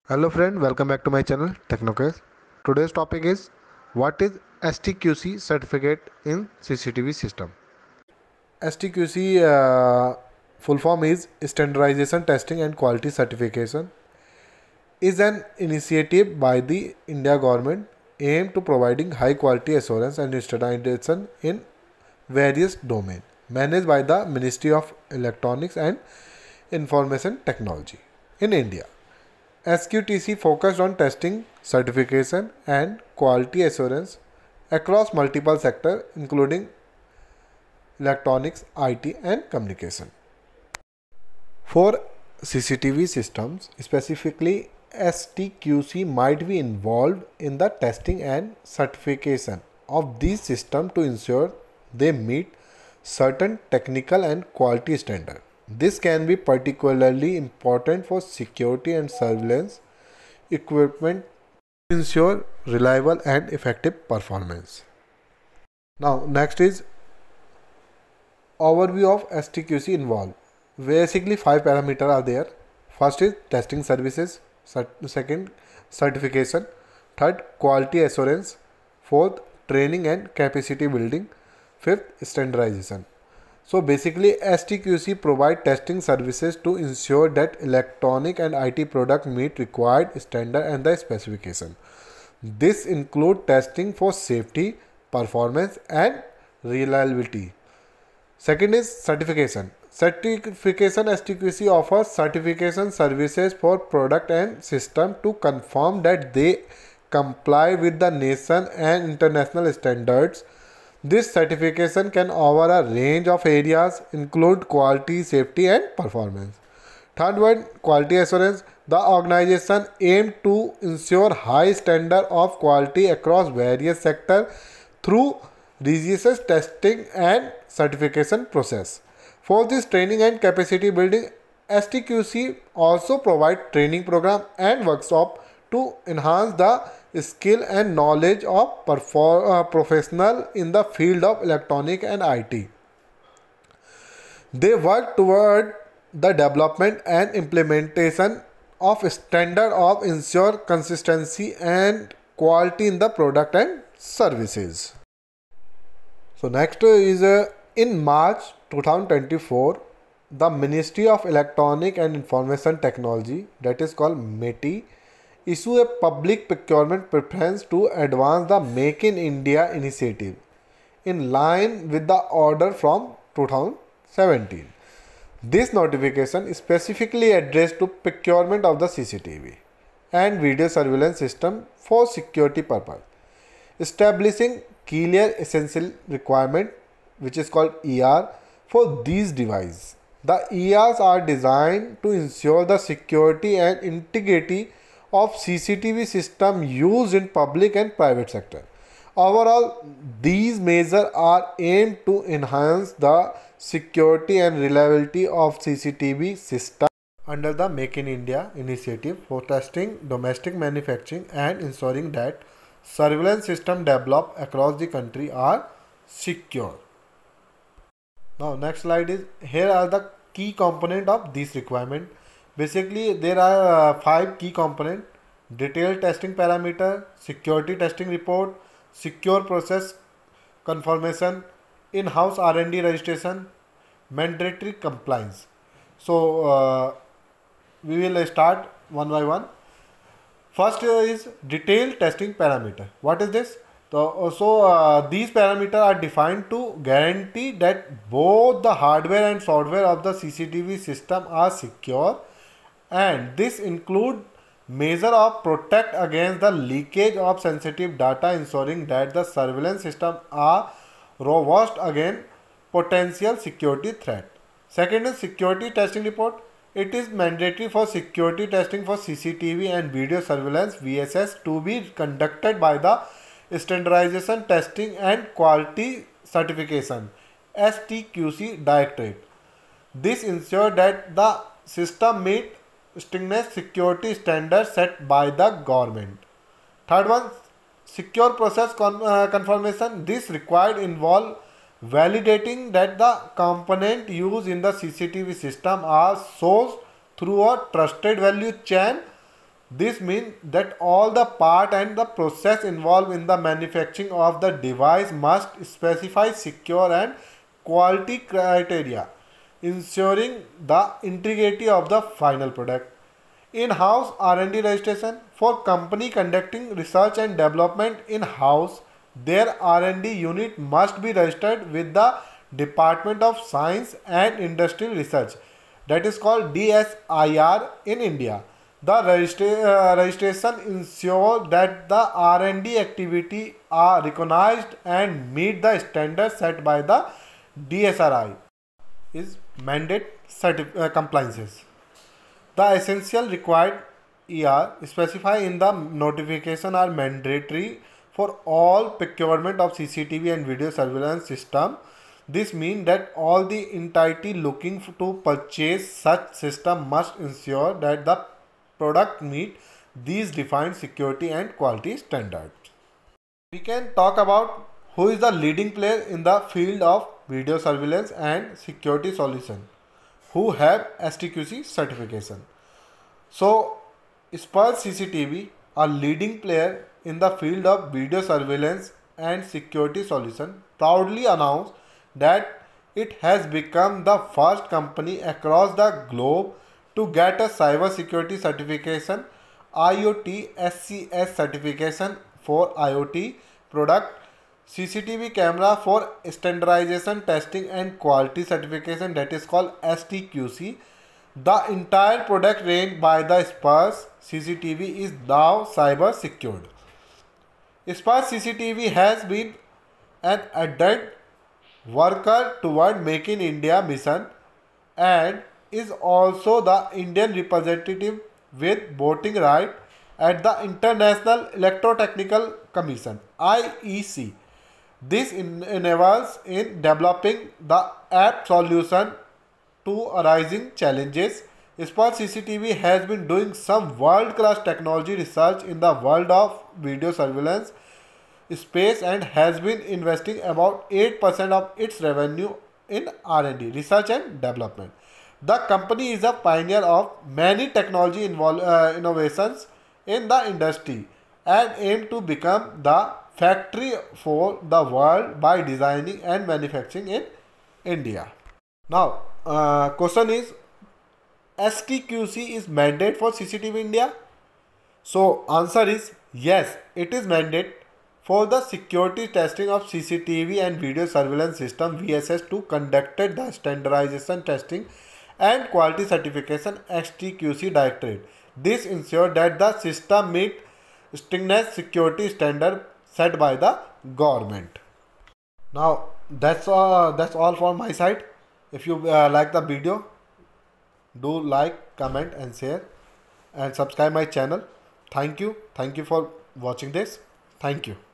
Hello friend, welcome back to my channel TechnoCase. Today's topic is what is STQC certificate in CCTV system. STQC full form is Standardization Testing and Quality Certification is an initiative by the India government aimed to providing high quality assurance and standardization in various domains managed by the Ministry of Electronics and Information Technology in India. SQTC focused on testing, certification, and quality assurance across multiple sectors, including electronics, IT, and communication. For CCTV systems, specifically, STQC might be involved in the testing and certification of these systems to ensure they meet certain technical and quality standards. This can be particularly important for security and surveillance equipment to ensure reliable and effective performance. Now, next is overview of STQC involved. Basically, 5 parameters are there. First is testing services, second, certification, third, quality assurance, fourth, training and capacity building, fifth, standardization. So basically, STQC provide testing services to ensure that electronic and IT product meet required standard and the specification. This include testing for safety, performance and reliability. Second is certification. Certification STQC offers certification services for product and system to confirm that they comply with the nation and international standards. This certification can cover a range of areas, include quality, safety and performance. Third one, quality assurance. The organization aims to ensure high standard of quality across various sectors through rigorous testing and certification process. For this training and capacity building, STQC also provide training program and workshop to enhance the skill and knowledge of professional in the field of electronic and IT. They work toward the development and implementation of standard of ensure consistency and quality in the product and services. So next is in March 2024, the Ministry of Electronic and Information Technology, that is called MeitY, issue a public procurement preference to advance the Make in India initiative in line with the order from 2017. This notification is specifically addressed to procurement of the CCTV and video surveillance system for security purpose, establishing clear essential requirement which is called ER for these devices. The ERs are designed to ensure the security and integrity of CCTV system used in public and private sector. Overall, these measures are aimed to enhance the security and reliability of CCTV system under the Make in India initiative for testing domestic manufacturing and ensuring that surveillance systems developed across the country are secure. Now next slide is, here are the key component of this requirement. Basically there are 5 key component: detailed testing parameter, security testing report, secure process confirmation, in-house R&D registration, mandatory compliance. So we will start one by one. First is detailed testing parameter. What is this? So these parameters are defined to guarantee that both the hardware and software of the CCTV system are secure, and this include measure of protect against the leakage of sensitive data, ensuring that the surveillance system are robust against potential security threat. Second is security testing report. It is mandatory for security testing for CCTV and video surveillance VSS to be conducted by the Standardization Testing and Quality Certification STQC Directorate. This ensures that the system meet stringent security standards set by the government. Third one, secure process confirmation. This required involve validating that the component used in the CCTV system are sourced through a trusted value chain This means that all the part and the process involved in the manufacturing of the device must specify secure and quality criteria, ensuring the integrity of the final product. In-house R&D registration. For company conducting research and development in-house, their R&D unit must be registered with the Department of Science and Industrial Research, that is called DSIR in India. The registration ensures that the R&D activity are recognized and meet the standards set by the DSRI is mandate compliances. The essential required specified in the notification are mandatory for all procurement of CCTV and video surveillance system. This means that all the entity looking to purchase such system must ensure that the product meet these defined security and quality standards. We can talk about who is the leading player in the field of video surveillance and security solution who have STQC certification. So, Spurs CCTV, a leading player in the field of video surveillance and security solution, proudly announced that it has become the first company across the globe to get a cyber security certification, IoT SCS certification for IoT product, CCTV camera for standardization testing and quality certification, that is called STQC. The entire product range by the Spurs CCTV is now cyber secured. Spurs CCTV has been an ardent worker toward Make in India mission and is also the Indian representative with voting right at the International Electrotechnical Commission (IEC). This enables in developing the apt solution to arising challenges. Spurs CCTV has been doing some world-class technology research in the world of video surveillance space and has been investing about 8% of its revenue in R&D, research and development. The company is a pioneer of many technology innovations in the industry and aim to become the factory for the world by designing and manufacturing in India. Now, question is, STQC is mandate for CCTV India? So, answer is yes, it is mandate for the security testing of CCTV and video surveillance system VSS2 conducted the standardization testing and quality certification STQC directorate. This ensures that the system meet stringent security standard set by the government. Now that's all from my side. If you like the video, do like, comment and share and subscribe my channel. Thank you for watching this. Thank you.